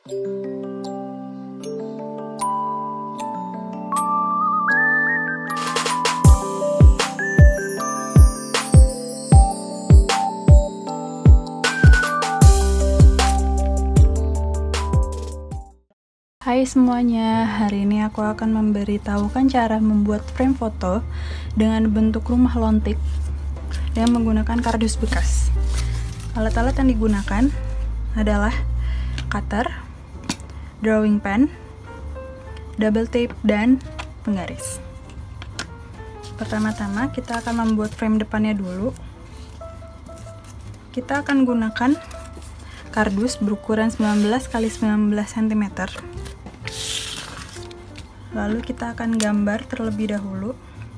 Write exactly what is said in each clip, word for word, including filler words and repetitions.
Hai semuanya, hari ini aku akan memberitahukan cara membuat frame foto dengan bentuk rumah lontik dengan menggunakan kardus bekas. Alat-alat yang digunakan adalah cutter, drawing pen, double tape, dan penggaris. Pertama-tama kita akan membuat frame depannya dulu. Kita akan gunakan kardus berukuran sembilan belas kali sembilan belas sentimeter. Lalu kita akan gambar terlebih dahulu.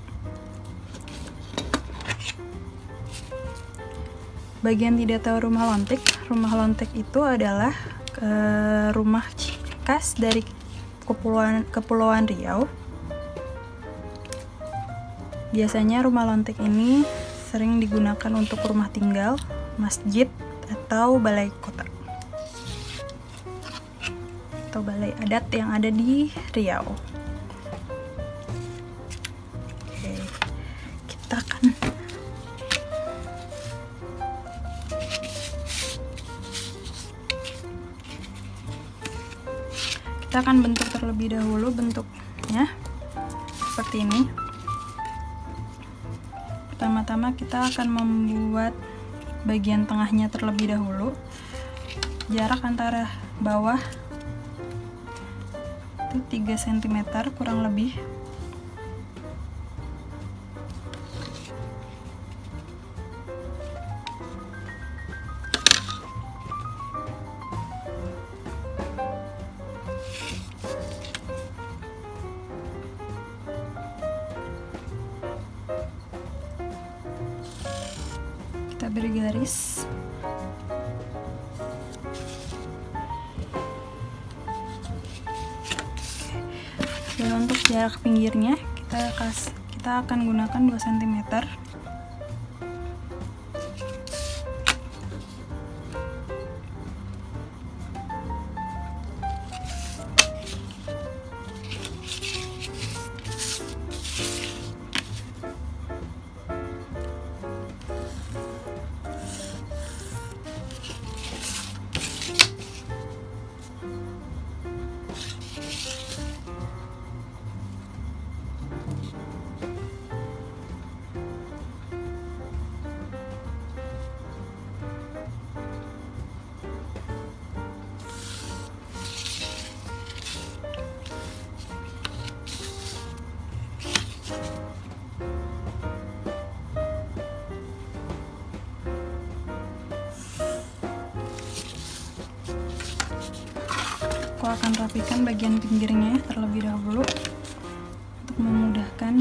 Bagi yang tidak tahu rumah lontik, rumah lontik itu adalah e, rumah khas dari Kepulauan, Kepulauan Riau. Biasanya rumah lontik ini sering digunakan untuk rumah tinggal, masjid, atau balai kota atau balai adat yang ada di Riau. Oke, kita akan kita akan bentuk terlebih dahulu bentuknya seperti ini. Pertama-tama kita akan membuat bagian tengahnya terlebih dahulu. Jarak antara bawah itu tiga sentimeter kurang lebih. Kita beri garis. Dan untuk jarak pinggirnya kita kas kita akan gunakan dua sentimeter. Aku akan rapikan bagian pinggirnya terlebih dahulu untuk memudahkan.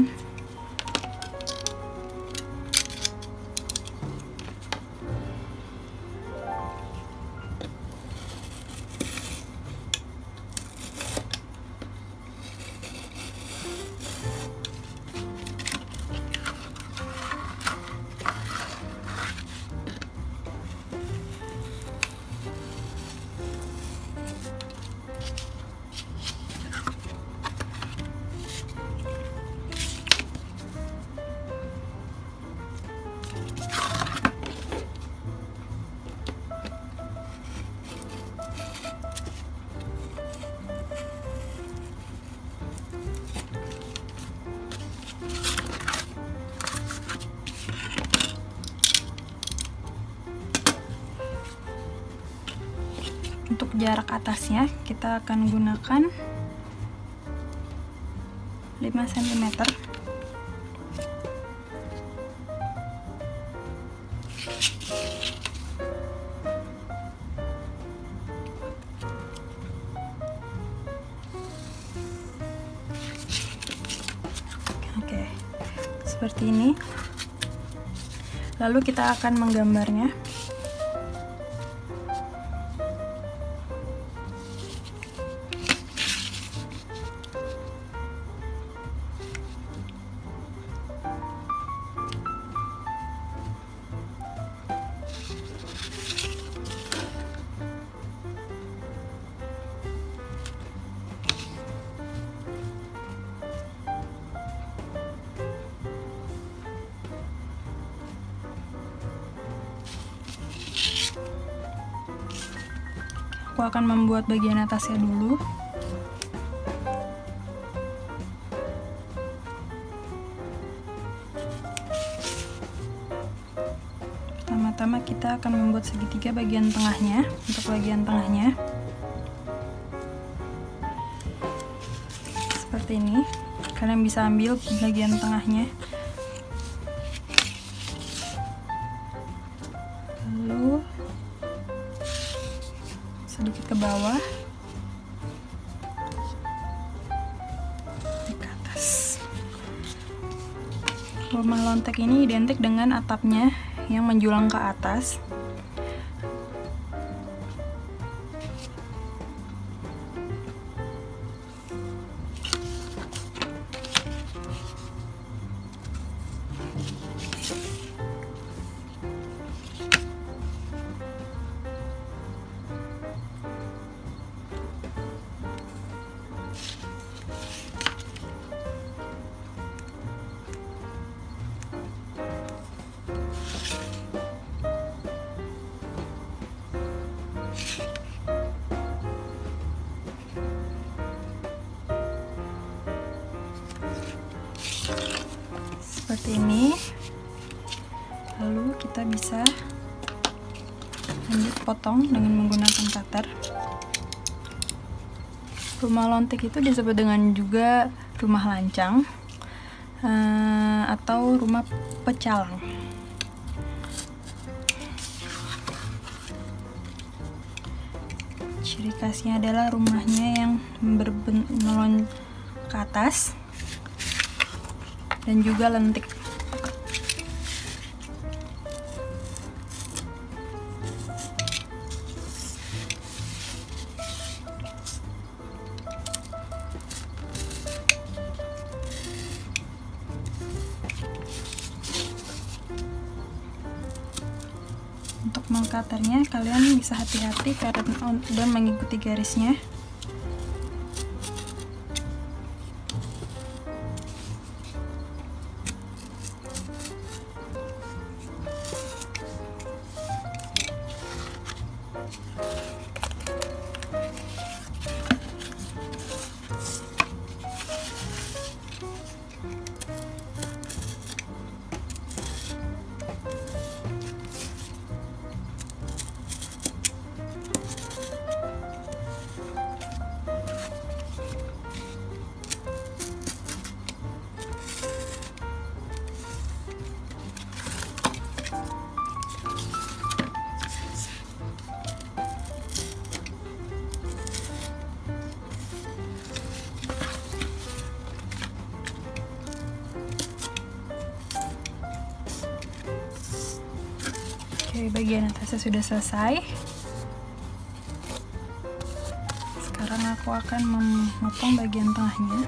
Untuk jarak atasnya kita akan gunakan lima sentimeter. Oke, seperti ini. Lalu kita akan menggambarnya. aku akan membuat bagian atasnya dulu. Pertama-tama kita akan membuat segitiga bagian tengahnya. Untuk bagian tengahnya seperti ini, kalian bisa ambil bagian tengahnya, lalu sedikit ke bawah, ke atas. Rumah lontek ini identik dengan atapnya yang menjulang ke atas. Seperti ini. Lalu kita bisa lanjut potong dengan menggunakan cutter. Rumah lontek itu disebut dengan juga rumah lancang uh, atau rumah pecalang. Ciri khasnya adalah rumahnya yang berbentuk ke atas dan juga lentik. Untuk mengcuternya kalian bisa hati-hati karena udah mengikuti garisnya. Oke, bagian atasnya sudah selesai. Sekarang aku akan memotong bagian tengahnya.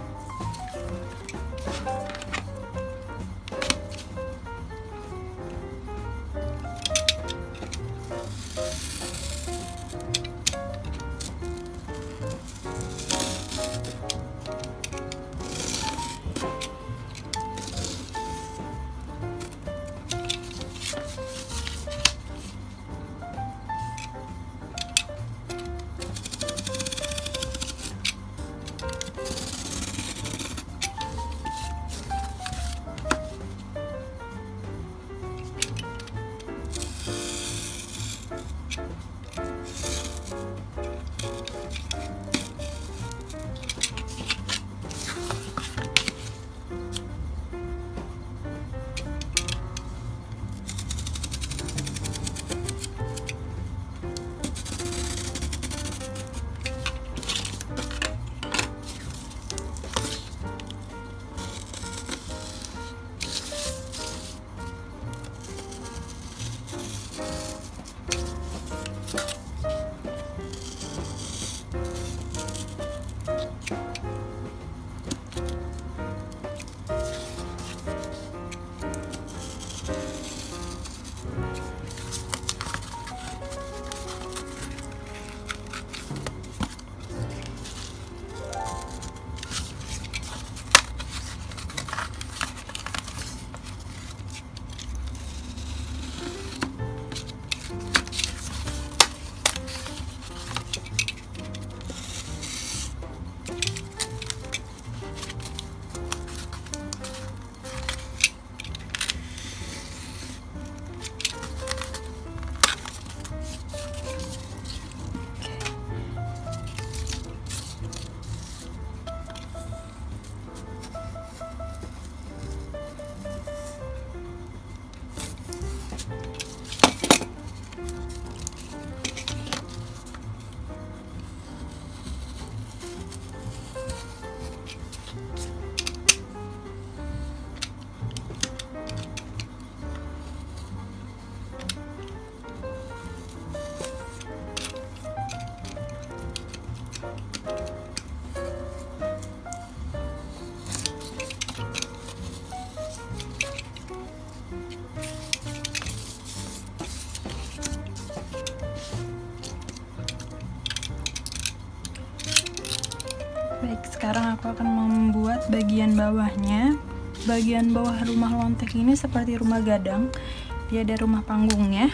Baik, sekarang aku akan membuat bagian bawahnya. Bagian bawah rumah lontek ini seperti rumah gadang, dia ada rumah panggungnya.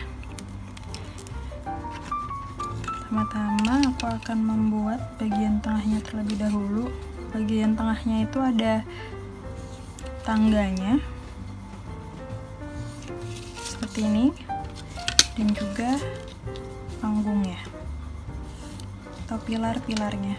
Pertama-tama aku akan membuat bagian tengahnya terlebih dahulu. Bagian tengahnya itu ada tangganya seperti ini, dan juga panggungnya atau pilar-pilarnya.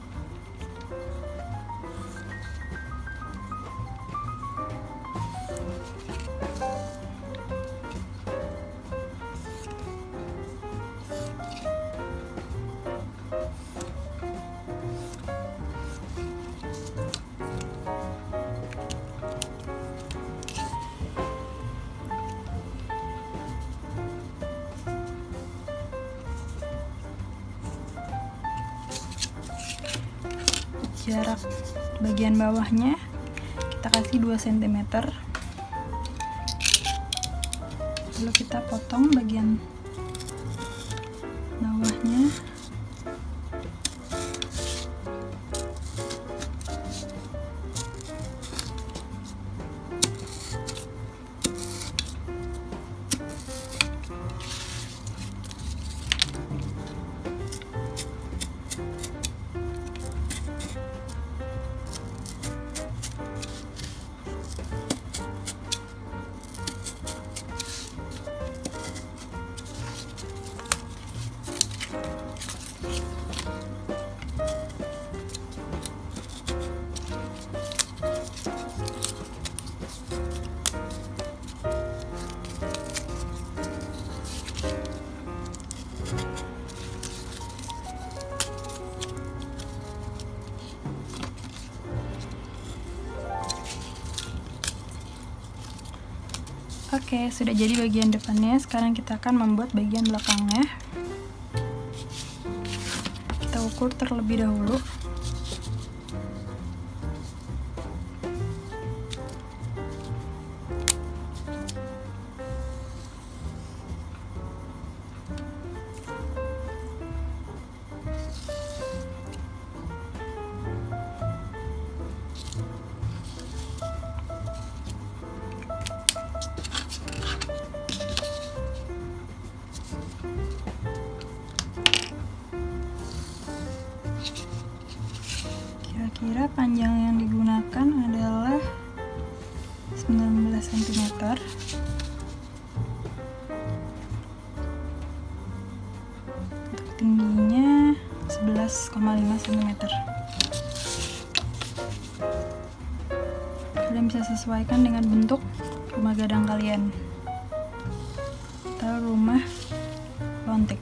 Jarak bagian bawahnya kita kasih dua sentimeter, lalu kita potong bagian bawahnya. Oke, sudah jadi bagian depannya. Sekarang kita akan membuat bagian belakangnya. Kita ukur terlebih dahulu. Kira-kira panjang yang digunakan adalah sembilan belas sentimeter. Untuk tingginya sebelas koma lima sentimeter. Kalian bisa sesuaikan dengan bentuk rumah gadang kalian atau rumah lontek.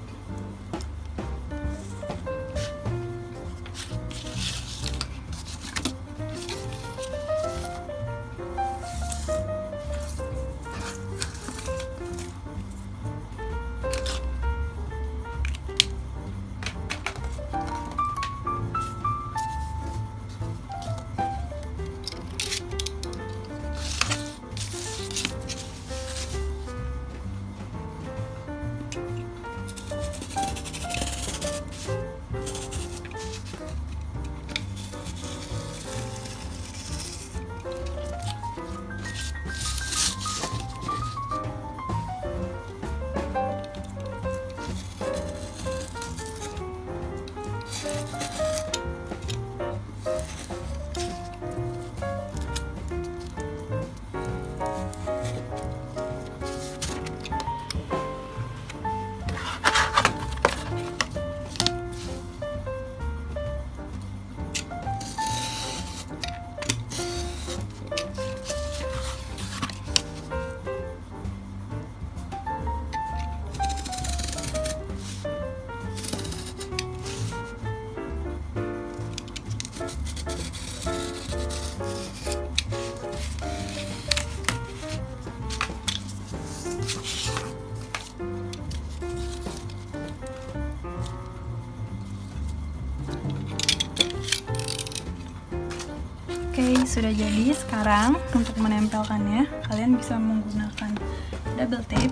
Oke, sudah jadi. Sekarang untuk menempelkannya, kalian bisa menggunakan double tape.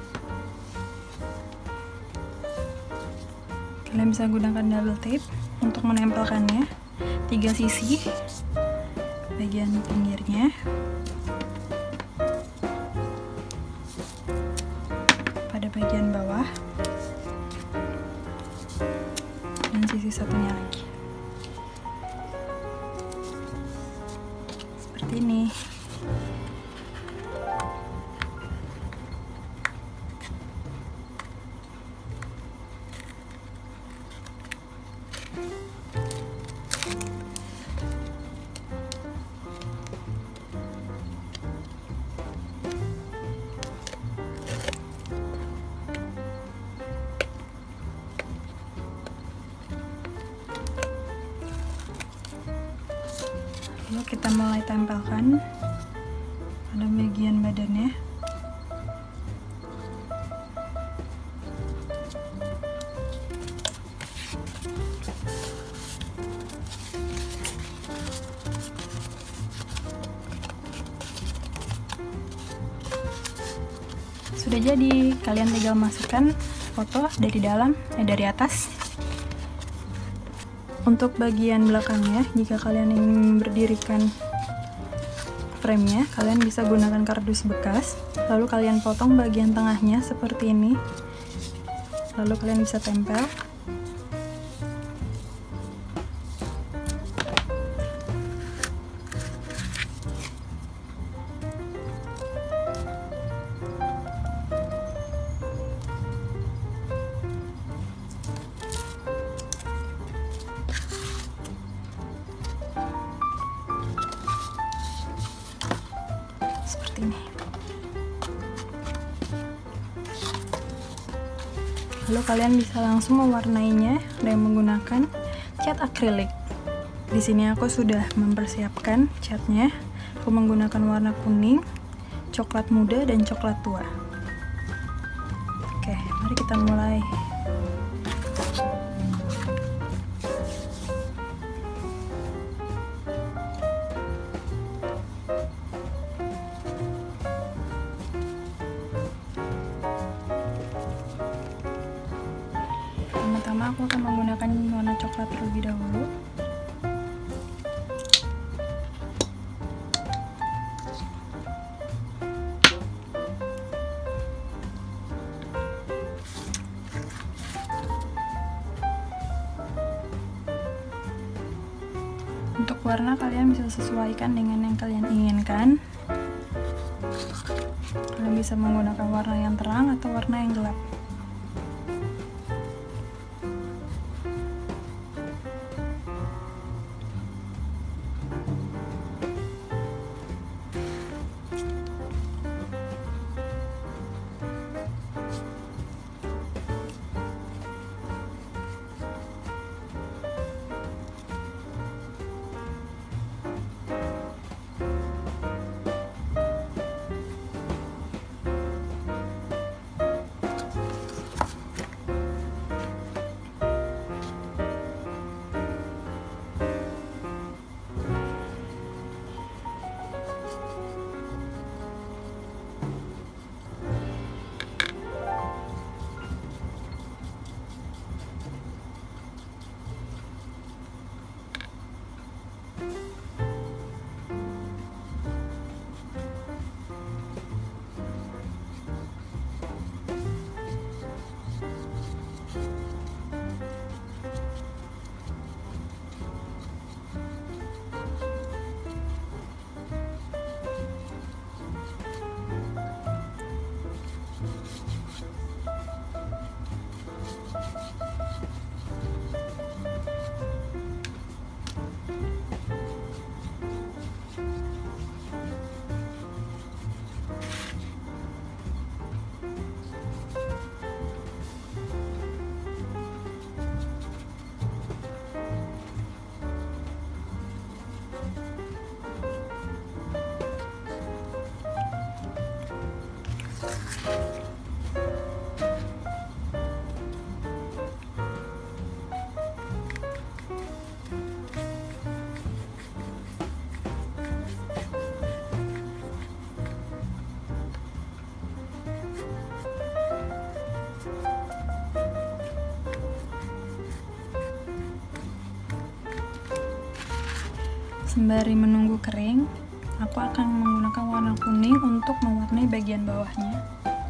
Kalian bisa gunakan double tape untuk menempelkannya tiga sisi, bagian pinggirnya, pada bagian bawah, dan sisi satunya lagi. Seperti ini. Lalu kita mulai tempelkan pada bagian badannya. Sudah jadi, kalian tinggal masukkan foto dari dalam, eh dari atas. Untuk bagian belakangnya, jika kalian ingin berdirikan frame-nya, kalian bisa gunakan kardus bekas, lalu kalian potong bagian tengahnya seperti ini, lalu kalian bisa tempel. Ini. Lalu kalian bisa langsung mewarnainya dengan menggunakan cat akrilik. Di sini aku sudah mempersiapkan catnya. Aku menggunakan warna kuning, coklat muda, dan coklat tua. Oke, mari kita mulai. Pertama aku akan menggunakan warna coklat terlebih dahulu. Untuk warna kalian bisa sesuaikan dengan yang kalian inginkan. Kalian bisa menggunakan warna yang terang atau warna yang gelap. Sembari menunggu kering, aku akan menggunakan warna kuning untuk mewarnai bagian bawahnya.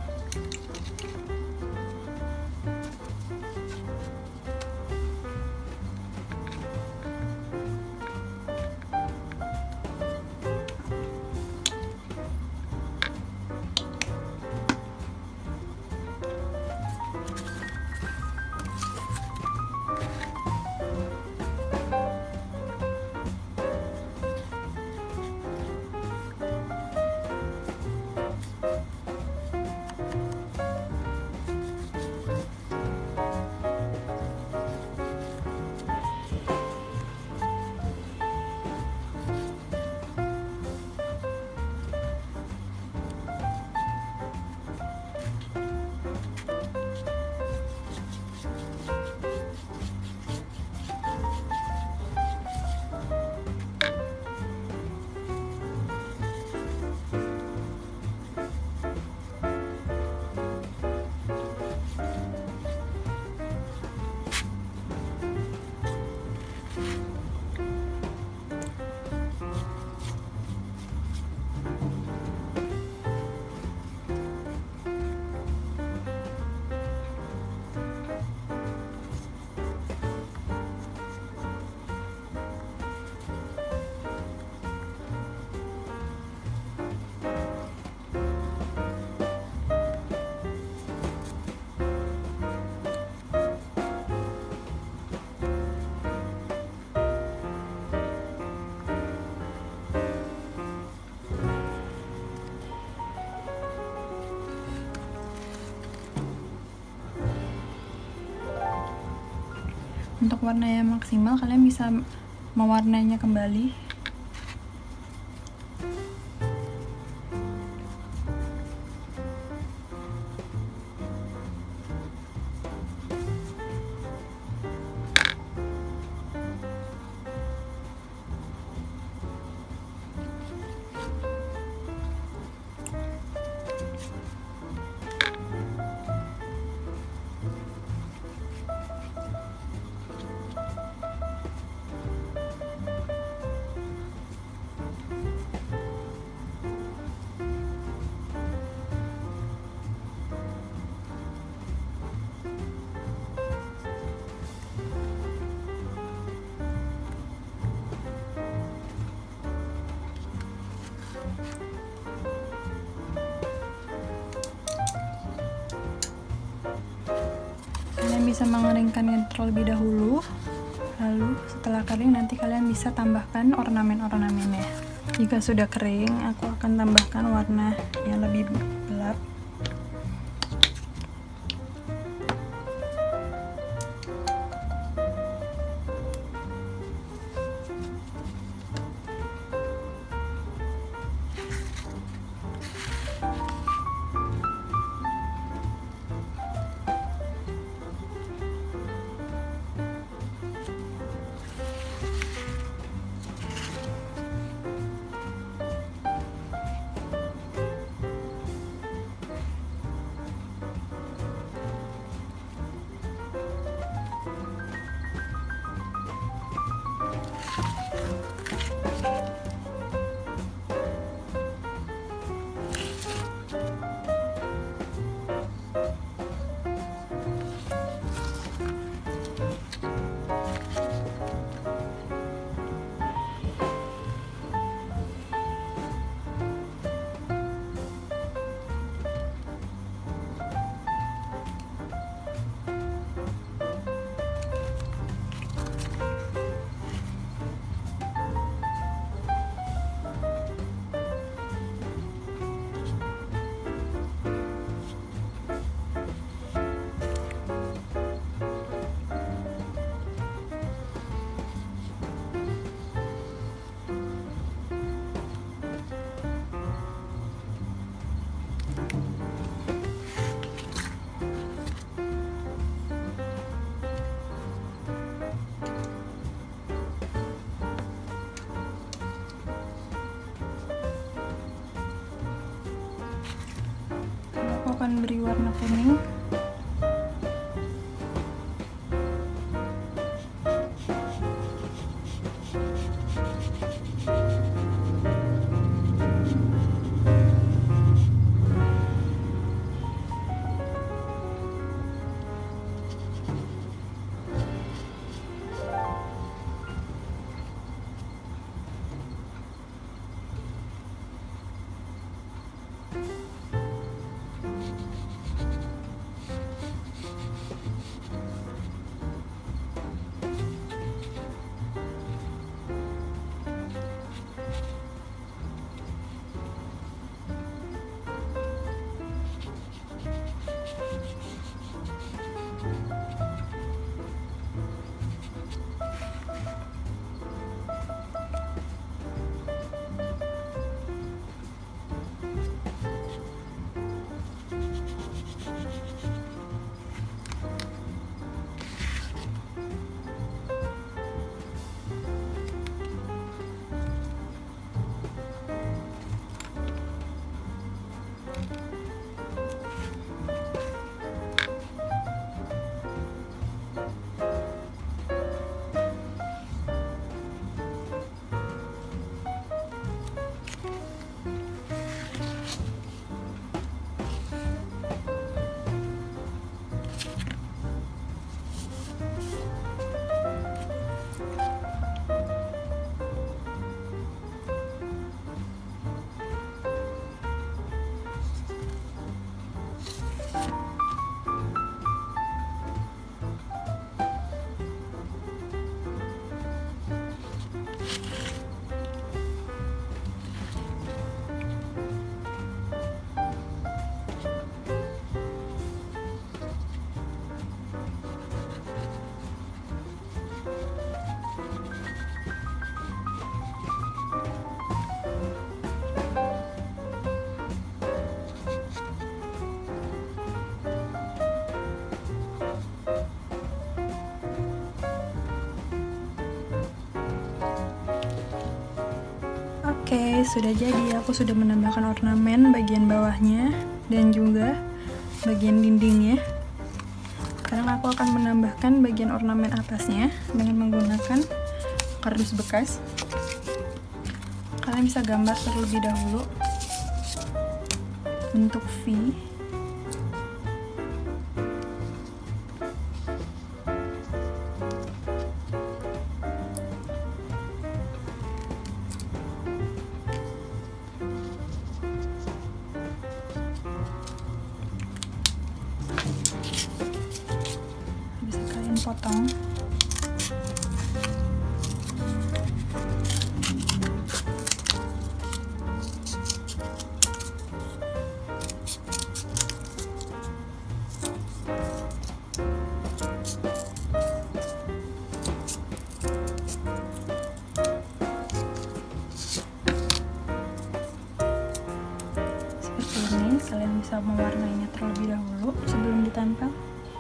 Untuk warna yang maksimal, kalian bisa mewarnainya kembali. Kalian bisa mengeringkannya terlebih dahulu, lalu setelah kering nanti kalian bisa tambahkan ornamen-ornamennya. Jika sudah kering, aku akan tambahkan warna yang lebih gelap. Akan beri warna kuning. Oke, sudah jadi. Aku sudah menambahkan ornamen bagian bawahnya dan juga bagian dindingnya. Sekarang aku akan menambahkan bagian ornamen atasnya dengan menggunakan kardus bekas. Kalian bisa gambar terlebih dahulu bentuk V. Bisa kalian potong. Ini kalian bisa mewarnainya terlebih dahulu sebelum ditempel.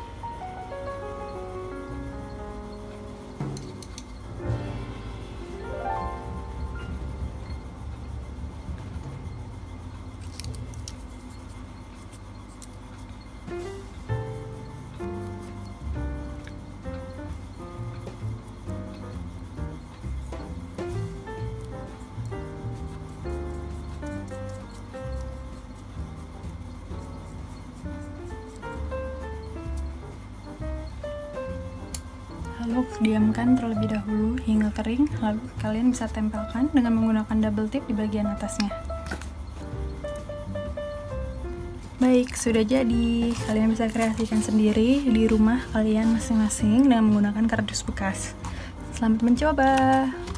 Lalu diamkan terlebih dahulu hingga kering, lalu kalian bisa tempelkan dengan menggunakan double tip di bagian atasnya. Baik, sudah jadi. Kalian bisa kreasikan sendiri di rumah kalian masing-masing dengan menggunakan kardus bekas. Selamat mencoba!